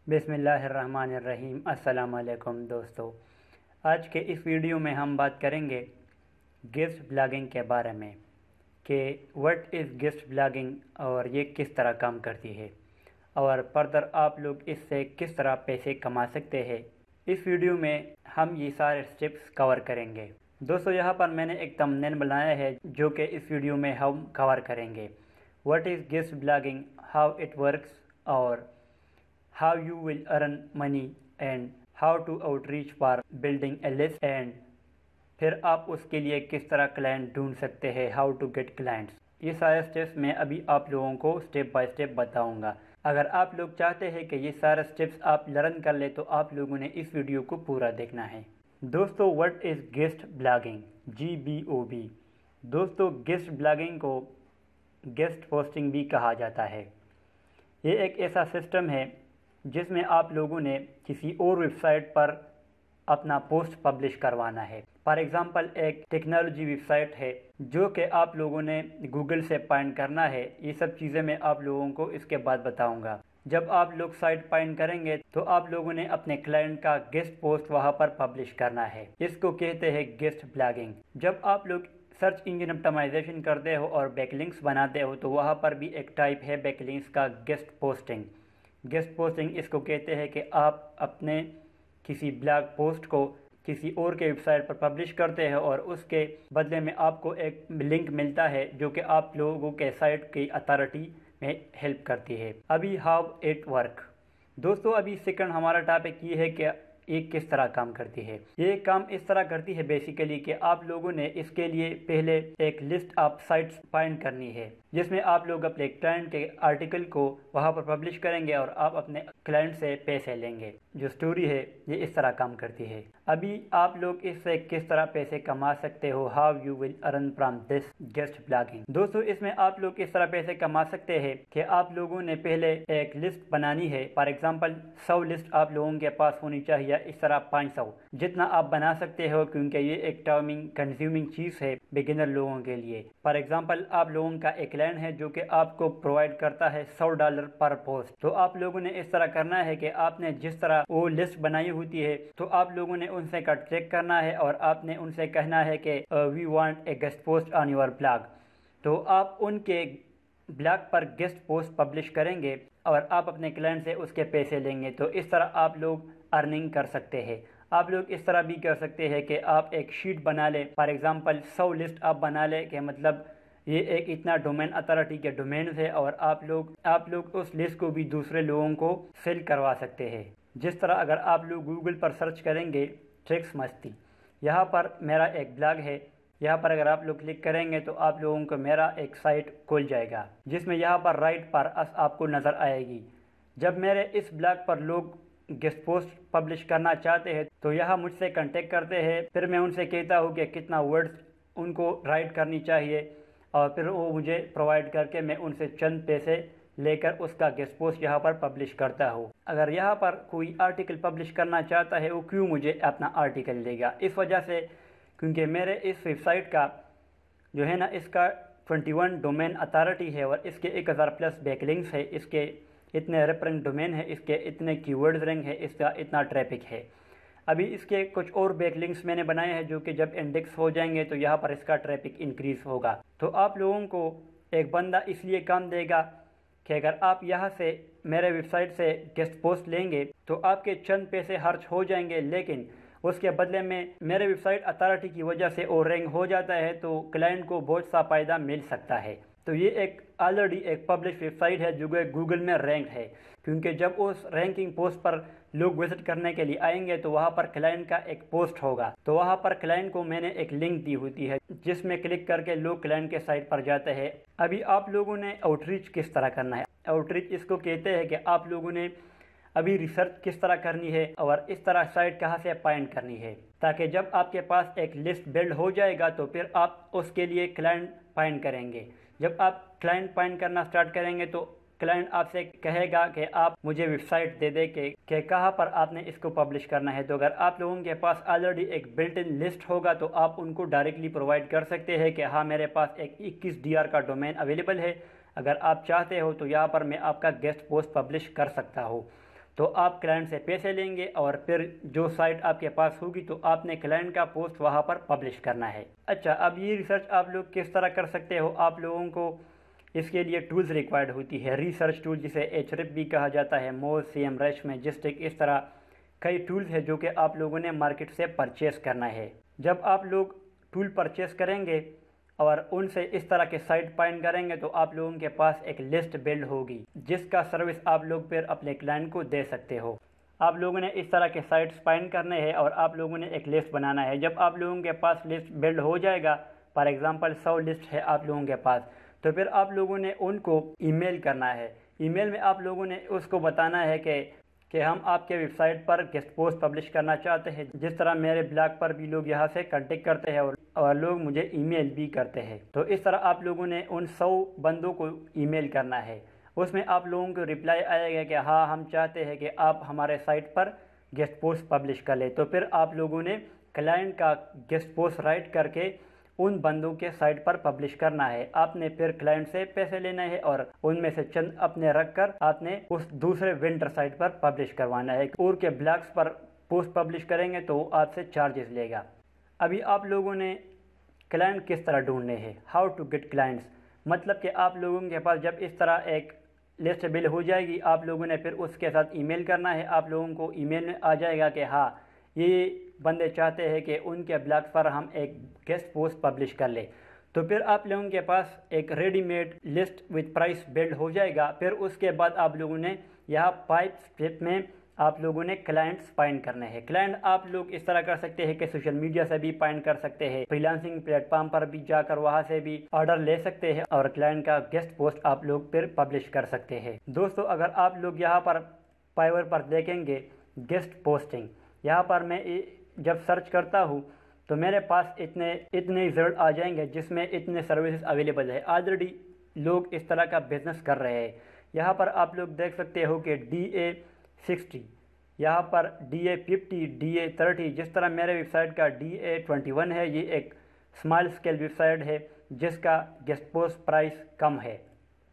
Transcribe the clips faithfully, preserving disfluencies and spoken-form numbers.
بسم اللہ الرحمن الرحیم۔ السلام علیکم دوستو، آج کے اس ویڈیو میں ہم بات کریں گے گیسٹ بلاگنگ کے بارے میں کہ وٹ از گیسٹ بلاگنگ اور یہ کس طرح کام کرتی ہے اور فردر آپ لوگ اس سے کس طرح پیسے کما سکتے ہیں۔ اس ویڈیو میں ہم یہ سارے سٹیپس کور کریں گے۔ دوستو یہاں پر میں نے ایک تمبنیل بنایا ہے جو کہ اس ویڈیو میں ہم کور کریں گے۔ What is guest blogging, how it works اور how you will earn money and how to outreach for building a list and پھر آپ اس کے لیے کس طرح کلائنٹ ڈھونڈ سکتے ہیں، how to get clients۔ یہ سارے سٹیپس میں ابھی آپ لوگوں کو سٹیپ بائی سٹیپ بتاؤں گا۔ اگر آپ لوگ چاہتے ہیں کہ یہ سارے سٹیپس آپ لرن کر لیں تو آپ لوگوں نے اس ویڈیو کو پورا دیکھنا ہے۔ دوستو what is guest blogging, G B O B. دوستو گیسٹ بلاگنگ کو گیسٹ پوسٹنگ بھی کہا جاتا ہے۔ یہ ایک ایسا سسٹم ہے جس میں آپ لوگوں نے کسی اور ویب سائٹ پر اپنا پوسٹ پبلش کروانا ہے۔ فار ایگزامپل ایک ٹیکنالوجی ویب سائٹ ہے جو کہ آپ لوگوں نے گوگل سے فائنڈ کرنا ہے۔ یہ سب چیزیں میں آپ لوگوں کو اس کے بعد بتاؤں گا۔ جب آپ لوگ سائٹ فائنڈ کریں گے تو آپ لوگوں نے اپنے کلائنٹ کا گیسٹ پوسٹ وہاں پر پبلش کرنا ہے۔ اس کو کہتے ہیں گیسٹ بلاگنگ۔ جب آپ لوگ سرچ انجن آپٹیمائزیشن کرتے ہو اور بیک لنکس بناتے ہو تو وہاں پر بھی ایک ٹائپ ہے بیک لنکس کا، گیسٹ پوسٹنگ۔ گیسٹ پوسٹنگ اس کو کہتے ہیں کہ آپ اپنے کسی بلاگ پوسٹ کو کسی اور کے ویب سائٹ پر پبلش کرتے ہیں اور اس کے بدلے میں آپ کو ایک لنک ملتا ہے جو کہ آپ لوگوں کے سائٹ کی اتھارٹی میں ہیلپ کرتی ہے۔ ابھی ہاؤ اٹ ورک۔ دوستو ابھی سیکنڈ ہمارا ٹاپک یہ ہے کہ یہ کس طرح کام کرتی ہے۔ یہ کام اس طرح کرتی ہے بیسیکلی کہ آپ لوگوں نے اس کے لیے پہلے ایک لسٹ آف سائٹس فائنڈ کرنی ہے جس میں آپ لوگ اپنے کلائنٹ کے آرٹیکل کو وہاں پر پبلش کریں گے اور آپ اپنے کلائنٹ سے پیسے لیں گے۔ جو سٹوری ہے یہ اس طرح کام کرتی ہے۔ ابھی آپ لوگ اس سے کس طرح پیسے کما سکتے ہو، how you will earn from this guest blogging. دوستو اس میں آپ لوگ کس طرح پیسے کما سکتے ہیں کہ آپ لوگوں نے پہلے ایک لسٹ بنانی ہے۔ فار ایگزامپل سو لسٹ آپ لوگوں کے پاس ہونی چاہیے، اس طرح پانچ سو جتنا آپ بنا سکتے ہو کیونکہ یہ ایک ٹائمنگ کنزیومنگ چیز ہے بگنر لوگوں کے لیے۔ فار ایگزامپل آپ لوگوں کا ایک لائن ہے جو کہ آپ کو پرووائڈ کرتا ہے سو ڈالر پر پوسٹ، تو آپ لوگوں نے اس طرح کرنا ہے کہ آپ نے جس طرح وہ لسٹ بنائی ہوتی ہے تو آپ لوگوں نے ان سے کنٹیکٹ کرنا ہے اور آپ نے ان سے کہنا ہے کہ we want a guest post on your blog, تو آپ ان کے بلاگ پر گیسٹ پوسٹ پبلش کریں گے اور آپ اپنے کلائنٹ سے اس کے پیسے لیں گے۔ تو اس طرح آپ لوگ ارننگ کر سکتے ہیں۔ آپ لوگ اس طرح بھی کر سکتے ہیں کہ آپ ایک شیٹ بنا لیں، فار ایگزامپل سو لسٹ آپ بنا لیں کہ مطلب یہ ایک اتنا ڈومین اتھارٹی کے ڈومینز ہے اور آپ لوگ آپ لوگ اس لسٹ کو بھی دوسرے لوگوں کو سیل کروا سکتے ہیں۔ جس طرح اگر آپ لوگ گوگل پر سرچ کریں گے ٹرکس مستی، یہاں پر میرا ایک بلاگ ہے، یہاں پر اگر آپ لوگ کلک کریں گے تو آپ لوگوں کو میرا ایک سائٹ کھل جائے گا جس میں یہاں پر رائٹ پر اس آپ کو نظر آئے گی۔ جب میرے اس بلاگ پر لوگ گیسٹ پوسٹ پبلش کرنا چاہتے ہیں تو یہاں مجھ سے کنٹیکٹ کرتے ہیں، پھر میں ان سے کہتا ہوں کہ کتنا ورڈز ان کو رائٹ کرنی چاہیے اور پھر وہ مجھے پرووائڈ کر کے میں ان سے چند پیسے لے کر اس کا گیسٹ پوسٹ یہاں پر پبلش کرتا ہوں۔ اگر یہاں پر کوئی آرٹیکل پبلش کرنا چاہتا ہے وہ کیوں مجھے اپنا آرٹیکل دے گا؟ اس وجہ سے کیونکہ میرے اس ویب سائٹ کا جو ہے نا اس کا ٹوئنٹی ون ڈومین اتھارٹی ہے اور اس کے ایک ہزار پلس بیک لنکس ہے، اس کے اتنے ریفرنس ڈومین ہے، اس کے اتنے کی ورڈز رینک ہے، اس کا اتنا ٹریفک ہے۔ ابھی اس کے کچھ اور بیک لنکس میں نے بنائے ہیں جو کہ جب انڈیکس ہو جائیں گے تو یہاں پر اس کا ٹریفک انکریز ہوگا۔ تو آپ لوگوں کو ایک بندہ اس لیے کام دے گا کہ اگر آپ یہاں سے میرے ویب سائٹ سے گیسٹ پوسٹ لیں گے تو آپ کے چند پیسے خرچ ہو جائیں گے، لیکن اس کے بدلے میں میرے ویب سائٹ اتھارٹی کی وجہ سے اور رینک ہو جاتا ہے تو کلائنٹ کو بہت سا فائدہ مل سکتا ہے۔ تو یہ ایک آلریڈی ایک پبلش ویب سائٹ ہے جو کہ گوگل میں رینکڈ ہے، کیونکہ جب اس رینکنگ پوسٹ پر لوگ وزٹ کرنے کے لیے آئیں گے تو وہاں پر کلائنٹ کا ایک پوسٹ ہوگا، تو وہاں پر کلائنٹ کو میں نے ایک لنک دی ہوتی ہے جس میں کلک کر کے لوگ کلائنٹ کے سائٹ پر جاتے ہیں۔ ابھی آپ لوگوں نے آؤٹ ریچ کس طرح کرنا ہے؟ آؤٹ ریچ اس کو کہتے ہیں کہ آپ لوگوں نے ابھی ریسرچ کس طرح کرنی ہے اور اس طرح سائٹ کہاں سے فائنڈ کرنی ہے، تاکہ جب آپ کے پاس ایک لسٹ بلڈ ہو جائے گا تو پھر آپ اس کے لیے کلائنٹ فائنڈ کریں گے۔ جب آپ کلائنٹ فائنڈ کرنا سٹارٹ کریں گے تو کلائنٹ آپ سے کہے گا کہ آپ مجھے ویب سائٹ دے دے کہ کہ کہاں پر آپ نے اس کو پبلش کرنا ہے۔ تو اگر آپ لوگوں کے پاس آلریڈی ایک بلٹ ان لسٹ ہوگا تو آپ ان کو ڈائریکٹلی پرووائڈ کر سکتے ہیں کہ ہاں میرے پاس ایک اکیس ڈی آر کا ڈومین اویلیبل ہے، اگر آپ چاہتے ہو تو یہاں پر میں آپ کا گیسٹ پوسٹ پبلش کر سکتا ہوں۔ تو آپ کلائنٹ سے پیسے لیں گے اور پھر جو سائٹ آپ کے پاس ہوگی تو آپ نے کلائنٹ کا پوسٹ وہاں پر پبلش کرنا ہے۔ اچھا، اب یہ ریسرچ آپ لوگ کس طرح کر سکتے ہو؟ آپ لوگوں کو اس کے لیے ٹولز ریکوائرڈ ہوتی ہے، ریسرچ ٹول جسے ایچ ریپ بھی کہا جاتا ہے، موز، سی ایم ریش، میجسٹک، اس طرح کئی ٹولز ہیں جو کہ آپ لوگوں نے مارکیٹ سے پرچیز کرنا ہے۔ جب آپ لوگ ٹول پرچیز کریں گے اور ان سے اس طرح کے سائٹ فائنڈ کریں گے تو آپ لوگوں کے پاس ایک لسٹ بلڈ ہوگی جس کا سروس آپ لوگ پھر اپنے کلائنٹ کو دے سکتے ہو۔ آپ لوگوں نے اس طرح کے سائٹس فائنڈ کرنے ہیں اور آپ لوگوں نے ایک لسٹ بنانا ہے۔ جب آپ لوگوں کے پاس لسٹ بلڈ ہو جائے گا، فار ایگزامپل سو لسٹ ہے آپ لوگوں کے پاس، تو پھر آپ لوگوں نے ان کو ای میل کرنا ہے۔ ای میل میں آپ لوگوں نے اس کو بتانا ہے کہ کہ ہم آپ کے ویب سائٹ پر گیسٹ پوسٹ پبلش کرنا چاہتے ہیں، جس طرح میرے بلاگ پر بھی لوگ یہاں سے کنٹیکٹ کرتے ہیں اور اور لوگ مجھے ای میل بھی کرتے ہیں۔ تو اس طرح آپ لوگوں نے ان سو بندوں کو ای میل کرنا ہے۔ اس میں آپ لوگوں کو رپلائی آئے گا کہ ہاں ہم چاہتے ہیں کہ آپ ہمارے سائٹ پر گیسٹ پوسٹ پبلش کر لیں۔ تو پھر آپ لوگوں نے کلائنٹ کا گیسٹ پوسٹ رائٹ کر کے ان بندوں کے سائٹ پر پبلش کرنا ہے۔ آپ نے پھر کلائنٹ سے پیسے لینا ہے اور ان میں سے چند اپنے رکھ کر آپ نے اس دوسرے وینڈر سائٹ پر پبلش کروانا ہے۔ اور کے بلاگز پر پوسٹ پبلش کریں گے تو وہ آپ سے چارجز لے گا۔ ابھی آپ لوگوں نے کلائنٹ کس طرح ڈھونڈنے ہیں، ہاؤ ٹو گیٹ کلائنٹس، مطلب کہ آپ لوگوں کے پاس جب اس طرح ایک لسٹ بل ہو جائے گی، آپ لوگوں نے پھر اس کے ساتھ ای میل کرنا ہے۔ آپ لوگوں کو ای میل میں آ جائے گا کہ ہاں یہ بندے چاہتے ہیں کہ ان کے بلاگ پر ہم ایک گیسٹ پوسٹ پبلش کر لیں۔ تو پھر آپ لوگوں کے پاس ایک ready made list with price build ہو جائے گا۔ پھر اس کے بعد آپ لوگوں نے یہاں پائپ اسٹیپ میں آپ لوگوں نے کلائنٹس فائنڈ کرنے ہیں۔ کلائنٹ آپ لوگ اس طرح کر سکتے ہیں کہ سوشل میڈیا سے بھی فائنڈ کر سکتے ہیں، فری لانسنگ پلیٹ فارم پر بھی جا کر وہاں سے بھی آرڈر لے سکتے ہیں اور کلائنٹ کا گیسٹ پوسٹ آپ لوگ پھر پبلش کر سکتے ہیں۔ دوستو، اگر آپ لوگ یہاں پر فائور پر دیکھیں گے گیسٹ پوسٹنگ، یہاں پر میں جب سرچ کرتا ہوں تو میرے پاس اتنے اتنے رزلٹ آ جائیں گے جس میں اتنے سروسز اویلیبل ہے۔ آلریڈی لوگ اس طرح کا بزنس کر رہے ہیں۔ یہاں پر آپ لوگ دیکھ سکتے ہو کہ ڈی اے سکسٹی، یہاں پر D A fifty, D A thirty, جس طرح میرے ویب سائٹ کا ڈی اے ٹوینٹی ون ہے، یہ ایک اسمال اسکیل ویب سائٹ ہے جس کا گیسٹ پوسٹ پرائس کم ہے۔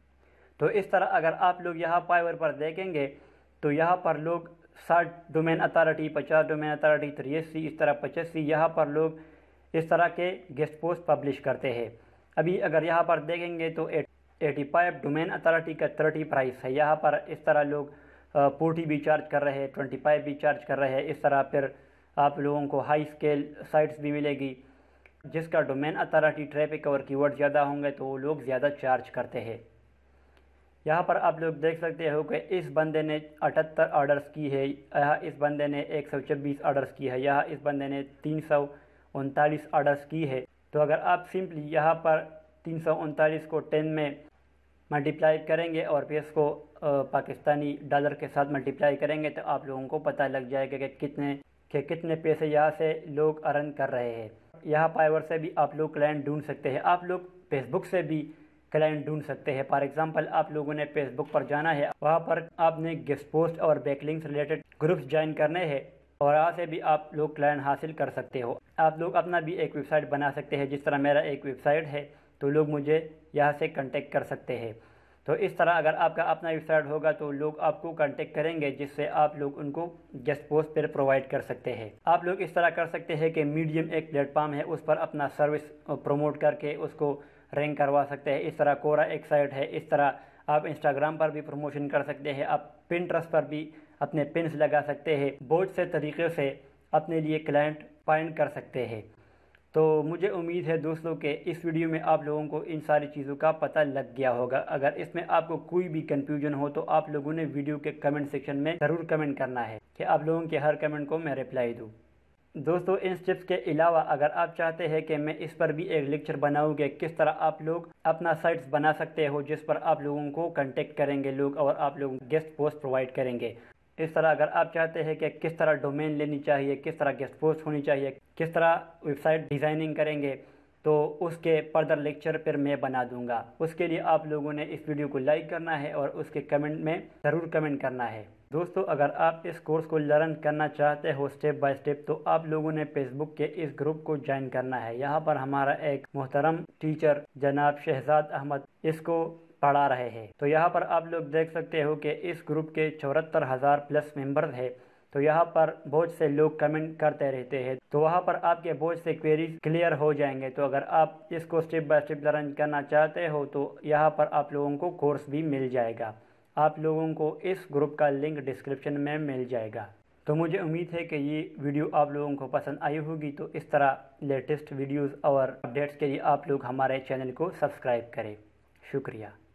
تو اس طرح اگر آپ لوگ یہاں فائور پر دیکھیں گے تو یہاں پر لوگ ساٹھ ڈومین اتھارٹی، پچاس ڈومین اتھارٹی، تریاسی، اس طرح پچاسی، یہاں پر لوگ اس طرح کے گیسٹ پوسٹ پبلش کرتے ہیں۔ ابھی اگر یہاں پر دیکھیں گے تو ایٹی فائیو ڈومین اتھارٹی کا تھرٹی پرائس ہے۔ یہاں پر اس طرح لوگ فورٹی بھی چارج کر رہے ہیں، ٹوئنٹی فائیو بھی چارج کر رہے ہیں۔ اس طرح پھر آپ لوگوں کو ہائی اسکیل سائٹس بھی ملے گی جس کا ڈومین اتھارٹی، ٹریفک اور کی ورڈ زیادہ ہوں گے تو وہ لوگ زیادہ چارج کرتے ہیں۔ یہاں پر آپ لوگ دیکھ سکتے ہو کہ اس بندے نے اٹھتر آرڈرز کی ہے، یہاں اس بندے نے ایک سو چوبیس آرڈرز کی ہے، یہاں اس بندے نے تین سو انتالیس آرڈرز کی ہے۔ تو اگر آپ سمپلی یہاں پر تین سو انتالیس کو ٹین میں ملٹیپلائی کریں گے اور پھر اس کو پاکستانی ڈالر کے ساتھ ملٹیپلائی کریں گے تو آپ لوگوں کو پتہ لگ جائے گا کہ کتنے کہ کتنے پیسے یہاں سے لوگ ارن کر رہے ہیں۔ یہاں فائور سے بھی آپ لوگ کلائنٹ ڈھونڈ سکتے ہیں، آپ لوگ فیس بک سے بھی کلائنٹ ڈھونڈ سکتے ہیں۔ فار ایگزامپل آپ لوگوں نے فیس بک پر جانا ہے، وہاں پر آپ نے گیسٹ پوسٹ اور backlinks related groups join کرنے ہیں اور وہاں سے بھی آپ لوگ کلائنٹ حاصل کر سکتے ہو۔ آپ لوگ اپنا بھی ایک ویب سائٹ بنا سکتے ہیں، جس طرح میرا ایک ویب سائٹ ہے تو لوگ مجھے یہاں سے کنٹیکٹ کر سکتے ہیں۔ تو اس طرح اگر آپ کا اپنا ویب سائٹ ہوگا تو لوگ آپ کو کانٹیکٹ کریں گے جس سے آپ لوگ ان کو گیسٹ پوسٹ پھر پرووائڈ کر سکتے ہیں۔ آپ لوگ اس طرح کر سکتے ہیں کہ میڈیم ایک پلیٹ فارم ہے، اس پر اپنا سروس پروموٹ کر کے اس کو رینک کروا سکتے ہیں۔ اس طرح کورا ایک سائٹ ہے، اس طرح آپ انسٹاگرام پر بھی پروموشن کر سکتے ہیں، آپ پنٹرسٹ پر بھی اپنے پنس لگا سکتے ہیں، بہت سے طریقے سے اپنے لیے کلائنٹ فائنڈ کر سکتے ہیں۔ تو مجھے امید ہے دوستوں کہ اس ویڈیو میں آپ لوگوں کو ان ساری چیزوں کا پتہ لگ گیا ہوگا۔ اگر اس میں آپ کو کوئی بھی کنفیوژن ہو تو آپ لوگوں نے ویڈیو کے کمنٹ سیکشن میں ضرور کمنٹ کرنا ہے کہ آپ لوگوں کے ہر کمنٹ کو میں رپلائی دوں۔ دوستو، ان سٹیپس کے علاوہ اگر آپ چاہتے ہیں کہ میں اس پر بھی ایک لیکچر بناؤں کہ کس طرح آپ لوگ اپنا سائٹس بنا سکتے ہو جس پر آپ لوگوں کو کنٹیکٹ کریں گے لوگ اور آپ لوگ گیسٹ پوسٹ پرووائڈ کریں گے، اس طرح اگر آپ چاہتے ہیں کہ کس طرح ڈومین لینی چاہیے، کس طرح گیسٹ پوسٹ ہونی چاہیے، کس طرح ویب سائٹ ڈیزائننگ کریں گے، تو اس کے فردر لیکچر پھر میں بنا دوں گا۔ اس کے لیے آپ لوگوں نے اس ویڈیو کو لائک کرنا ہے اور اس کے کمنٹ میں ضرور کمنٹ کرنا ہے۔ دوستو، اگر آپ اس کورس کو لرن کرنا چاہتے ہو سٹیپ بائی سٹیپ تو آپ لوگوں نے فیس بک کے اس گروپ کو جوائن کرنا ہے۔ یہاں پر ہمارا ایک محترم ٹیچر جناب شہزاد احمد اس کو پڑھا رہے ہیں۔ تو یہاں پر آپ لوگ دیکھ سکتے ہو کہ اس گروپ کے چوہتر ہزار پلس ممبرز ہے۔ تو یہاں پر بہت سے لوگ کمنٹ کرتے رہتے ہیں، تو وہاں پر آپ کے بہت سے کوئریز کلیئر ہو جائیں گے۔ تو اگر آپ اس کو سٹیپ بائی سٹیپ لرن کرنا چاہتے ہو تو یہاں پر آپ لوگوں کو کورس بھی مل جائے گا۔ آپ لوگوں کو اس گروپ کا لنک ڈسکرپشن میں مل جائے گا۔ تو مجھے امید ہے کہ یہ ویڈیو آپ لوگوں کو پسند آئی ہوگی، تو اس طرح لیٹسٹ ویڈیوز اور اپڈیٹس کے لیے آپ لوگ ہمارے چینل کو سبسکرائب کریں۔ شکریہ۔